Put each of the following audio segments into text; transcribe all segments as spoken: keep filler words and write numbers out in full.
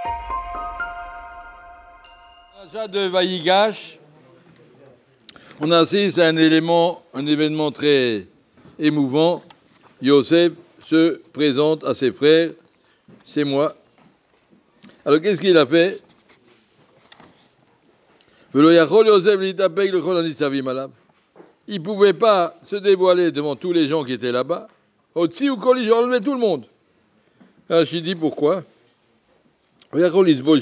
L'achat de Vaïgash, on assiste à un élément, un événement très émouvant. Yosef se présente à ses frères, c'est moi. Alors qu'est-ce qu'il a fait? Il ne pouvait pas se dévoiler devant tous les gens qui étaient là-bas. Au-dessus ou quand ils enlevaient tout le monde. Alors je dis pourquoi? Il ne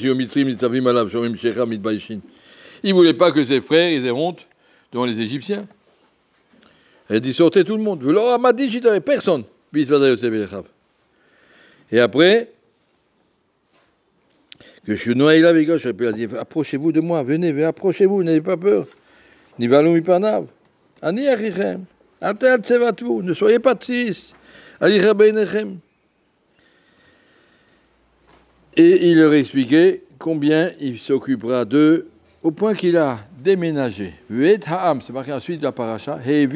voulait pas que ses frères ils aient honte devant les Égyptiens. Il a dit sortez tout le monde. M'a dit j'y n'avais personne. Et après, que je suis noyé là avec gauche, il a dit approchez-vous de moi, venez, venez approchez-vous, n'ayez pas peur. Nivalou mipanav. Ani achichem. Atel tsevatvu. Ne soyez pas tristes. Ali rabeinechem. Et il leur expliquait combien il s'occupera d'eux, au point qu'il a déménagé. C'est marqué ensuite de la paracha.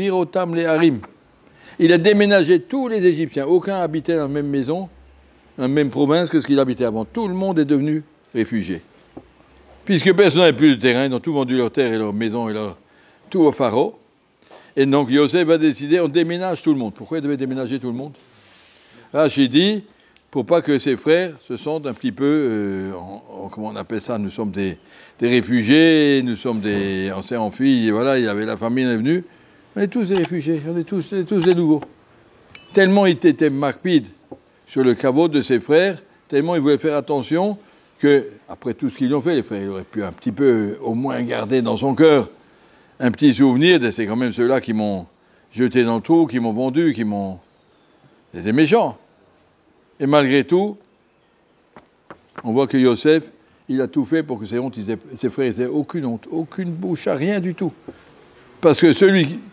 Il a déménagé tous les Égyptiens. Aucun habitait dans la même maison, dans la même province que ce qu'il habitait avant. Tout le monde est devenu réfugié. Puisque personne n'avait plus de terrain, ils ont tout vendu leur terre et leur maison et leur tout au pharaon. Et donc Yosef a décidé, on déménage tout le monde. Pourquoi il devait déménager tout le monde? Rachid dit, pour pas que ses frères se sentent un petit peu, euh, en, en, comment on appelle ça, nous sommes des, des réfugiés, nous sommes des, on s'est enfuis, et voilà, il y avait la famille, on est venu, on est tous des réfugiés, on est tous, on est tous des nouveaux. Tellement il était marpide sur le caveau de ses frères, tellement il voulait faire attention que, après tout ce qu'ils ont fait, les frères, il aurait pu un petit peu, au moins, garder dans son cœur un petit souvenir de c'est quand même ceux-là qui m'ont jeté dans le trou, qui m'ont vendu, qui m'ont... C'était méchant. Et malgré tout, on voit que Yosef, il a tout fait pour que ses, hontes, aient, ses frères n'aient aucune honte, aucune bouche, rien du tout. Parce que celui qui,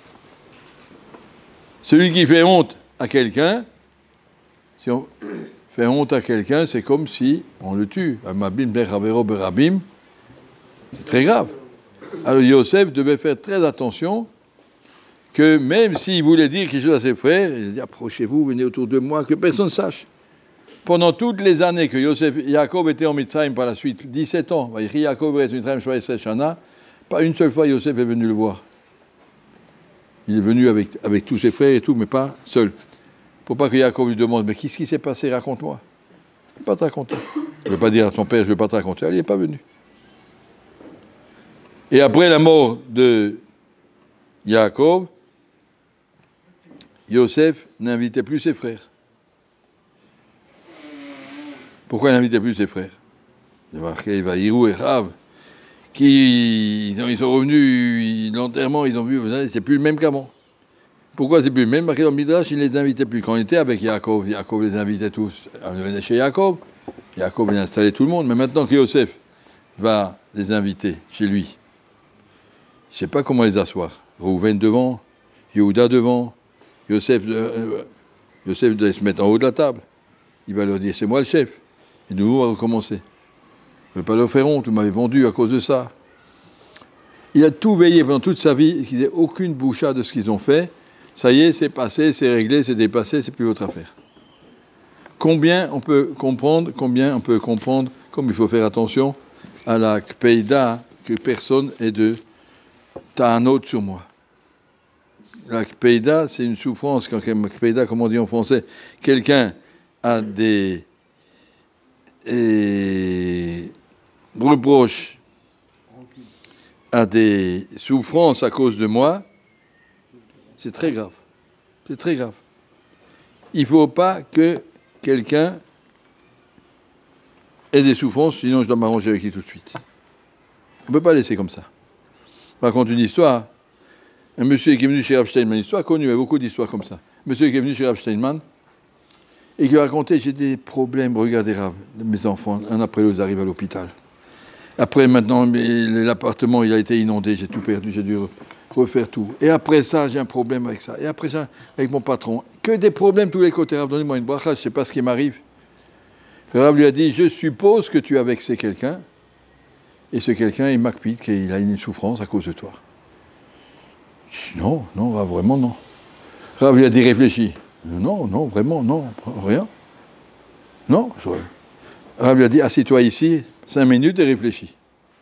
celui qui fait honte à quelqu'un, si on fait honte à quelqu'un, c'est comme si on le tue. C'est très grave. Alors Yosef devait faire très attention que même s'il voulait dire quelque chose à ses frères, il dit approchez-vous, venez autour de moi, que personne ne sache. Pendant toutes les années que Yosef, Yaakov était en Mitzrayim par la suite, dix-sept ans, pas une seule fois Yosef est venu le voir. Il est venu avec, avec tous ses frères et tout, mais pas seul. Pour pas que Yaakov lui demande mais qu'est-ce qui s'est passé, raconte-moi. Je ne vais pas te raconter. Je ne vais pas dire à ton père, je ne vais pas te raconter. Il n'est pas venu. Et après la mort de Yaakov, Yosef n'invitait plus ses frères. Pourquoi il n'invitait plus ses frères? Il y a marqué Vaïrou et Rav, qui ils sont revenus, l'enterrement, ils ont vu, c'est plus le même qu'avant. Pourquoi c'est plus le même? Marqué dans le Midrash, il ne les invitait plus. Quand il était avec Yaakov, Yaakov les invitait tous. Il venait chez Yaakov, Yaakov venait installer tout le monde, mais maintenant que Yosef va les inviter chez lui, il ne sait pas comment les asseoir. Rouven devant, Yehuda devant, Yosef, euh, Yosef doit se mettre en haut de la table. Il va leur dire, c'est moi le chef. Et nous, on va recommencer. Je ne veux pas leur faire honte, vous m'avez vendu à cause de ça. Il a tout veillé pendant toute sa vie, qu'ils n'aient aucune bouchade de ce qu'ils ont fait. Ça y est, c'est passé, c'est réglé, c'est dépassé, c'est plus votre affaire. Combien on peut comprendre, combien on peut comprendre, comme il faut faire attention à la kpeida, que personne est de t'as un autre sur moi. La kpeida, c'est une souffrance. Quand kpeida, comme on dit en français, quelqu'un a des et, reproches, a des souffrances à cause de moi, c'est très grave. C'est très grave. Il ne faut pas que quelqu'un ait des souffrances, sinon je dois m'arranger avec lui tout de suite. On ne peut pas laisser comme ça. Je raconte une histoire. Un monsieur qui est venu chez Rav Steinman, une histoire connue, il y a beaucoup d'histoires comme ça. Un monsieur qui est venu chez Rav Steinman et qui a raconté, j'ai des problèmes, regardez Rav, mes enfants, un après l'autre, arrivent à l'hôpital. Après, maintenant, l'appartement, il a été inondé, j'ai tout perdu, j'ai dû refaire tout. Et après ça, j'ai un problème avec ça. Et après ça, avec mon patron. Que des problèmes tous les côtés. Rav, donnez-moi une bracha, je ne sais pas ce qui m'arrive. Le Rav lui a dit, je suppose que tu as vexé quelqu'un. Et ce quelqu'un, il m'acpite qu'il a une souffrance à cause de toi. Je dis, non, non, Rav, vraiment non. Rav lui a dit, réfléchis. Non, non, vraiment, non, rien. Non, je... Rav lui a dit, assieds-toi ici, cinq minutes et réfléchis.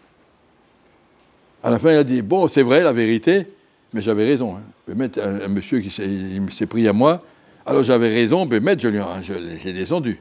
À la fin, il a dit, bon, c'est vrai, la vérité, mais j'avais raison. Hein. Bémet, un, un monsieur qui s'est, il s'est pris à moi, alors j'avais raison, Bémet, je lui je, j'ai descendu.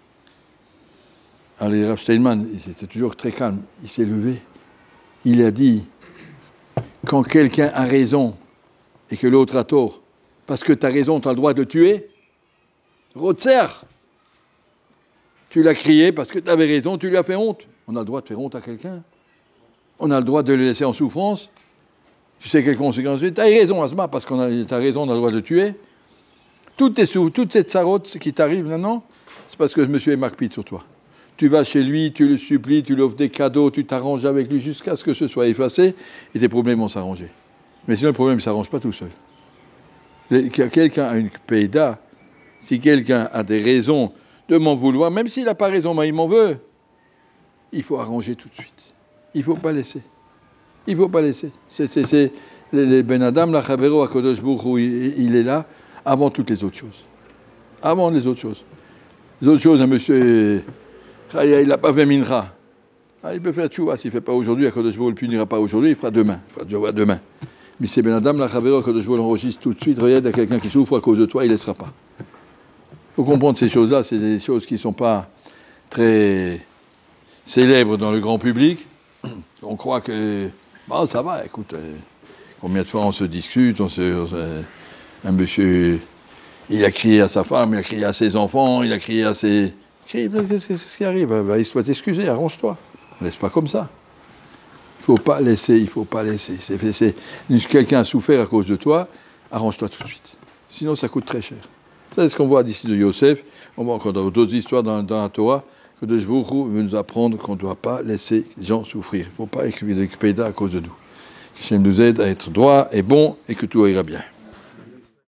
Alors Rav Steinman, il était toujours très calme, il s'est levé. Il a dit, quand quelqu'un a raison et que l'autre a tort, parce que tu as raison, tu as le droit de le tuer, Rotzer, tu l'as crié parce que tu avais raison, tu lui as fait honte. On a le droit de faire honte à quelqu'un. On a le droit de le laisser en souffrance. Tu sais quelles conséquences? Tu as raison, Asma, parce qu'on a, t'as raison, on a le droit de le tuer. Toutes, tes sous, toute cette sarote qui t'arrive maintenant, c'est parce que monsieur est marqué sur toi. Tu vas chez lui, tu le supplies, tu lui offres des cadeaux, tu t'arranges avec lui jusqu'à ce que ce soit effacé et tes problèmes vont s'arranger. Mais sinon, le problème ne s'arrange pas tout seul. Quelqu'un a une péda, si quelqu'un a des raisons de m'en vouloir, même s'il n'a pas raison, mais il m'en veut, il faut arranger tout de suite. Il ne faut pas laisser. Il ne faut pas laisser. C'est, c'est, c'est les Ben Adam, la Chavero, Akadosh Baruch Hu, il est là avant toutes les autres choses. Avant les autres choses. Les autres choses, un monsieur, il n'a pas fait mincha. Ah, il peut faire tchouva. S'il ne fait pas aujourd'hui, Akadosh Baruch Hu ne le punira pas aujourd'hui, il fera demain. Il fera tchouva demain. Mais c'est Ben Adam, la Chavero, Akadosh Baruch Hu l'enregistre tout de suite. Regarde à quelqu'un qui souffre à cause de toi, il ne laissera pas. Il faut comprendre ces choses-là, c'est des choses qui ne sont pas très célèbres dans le grand public. On croit que, bon, ça va, écoute, euh, combien de fois on se discute, on se, on se, un monsieur, il a crié à sa femme, il a crié à ses enfants, il a crié à ses... Qu'est-ce qui arrive? Bah, il doit t'excuser, arrange-toi. Ne laisse pas comme ça. Il ne faut pas laisser, il ne faut pas laisser. C'est, c'est, quelqu'un a souffert à cause de toi, arrange-toi tout de suite. Sinon, ça coûte très cher. C'est ce qu'on voit d'ici de Yosef. On voit encore dans d'autres histoires dans, dans la Torah que de Baruch Hu veut nous apprendre qu'on ne doit pas laisser les gens souffrir. Il ne faut pas écrire des pédas à cause de nous. Que Hachem nous aide à être droit et bon et que tout ira bien.